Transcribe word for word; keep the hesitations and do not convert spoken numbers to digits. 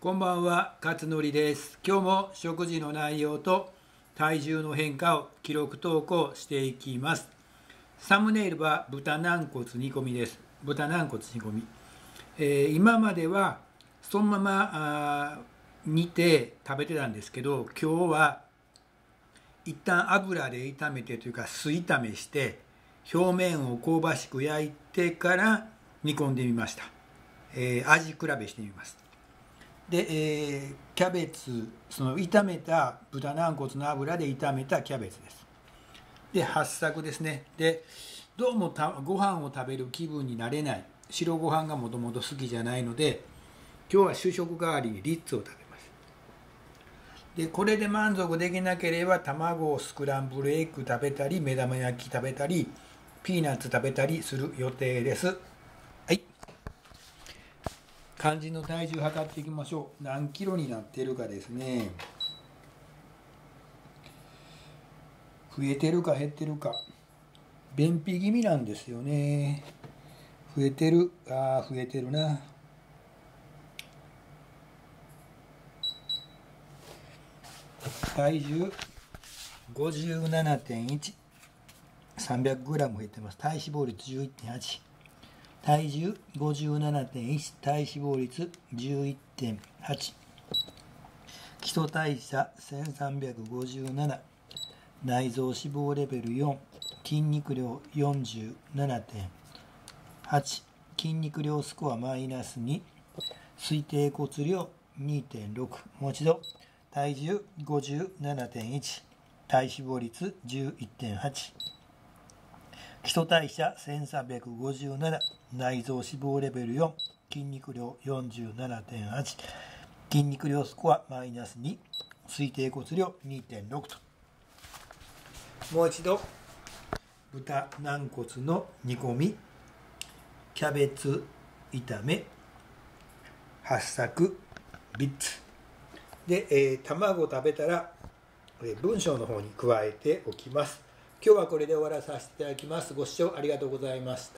こんばんは、勝則です。今日も食事の内容と体重の変化を記録投稿していきます。サムネイルは豚軟骨煮込みです。豚軟骨煮込み。えー、今まではそのままあ煮て食べてたんですけど、今日は一旦油で炒めてというか酢炒めして表面を香ばしく焼いてから煮込んでみました。えー、味比べしてみます。で、えー、キャベツ、その炒めた豚軟骨の油で炒めたキャベツです。で、八朔ですね。で、どうもたご飯を食べる気分になれない。白ご飯がもともと好きじゃないので、今日は主食代わりにリッツを食べます。で、これで満足できなければ、卵をスクランブルエッグ食べたり、目玉焼き食べたり、ピーナッツ食べたりする予定です。はい。肝心の体重測っていきましょう。何キロになってるかですね。増えてるか減ってるか。便秘気味なんですよね。増えてる。ああ、増えてるな。体重 ごじゅうななてんいち。さんびゃくグラム 増えてます。体脂肪率 じゅういってんはち。体重 ごじゅうななてんいち、体脂肪率 じゅういってんはち、基礎代謝せんさんびゃくごじゅうなな、内臓脂肪レベルよん、筋肉量 よんじゅうななてんはち、筋肉量スコアマイナスに、推定骨量 にてんろく、もう一度、体重 ごじゅうななてんいち、体脂肪率 じゅういってんはち、基礎代謝せんさんびゃくごじゅうなな、内臓脂肪レベルよん、筋肉量 よんじゅうななてんはち、筋肉量スコアマイナスに、推定骨量 にてんろく と。もう一度、豚軟骨の煮込み、キャベツ炒め、八朔、リッツ。で、えー、卵を食べたら、えー、文章の方に加えておきます。今日はこれで終わらさせていただきます。ご視聴ありがとうございました。